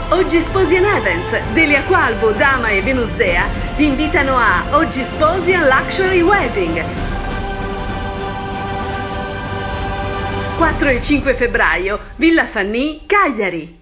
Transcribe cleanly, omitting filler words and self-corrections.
Oggi Sposi and Events, Delia Qualbo, Dama e Venus Dea vi invitano a Oggi Sposi and Luxury Wedding. 4 e 5 febbraio, Villa Fanny, Cagliari.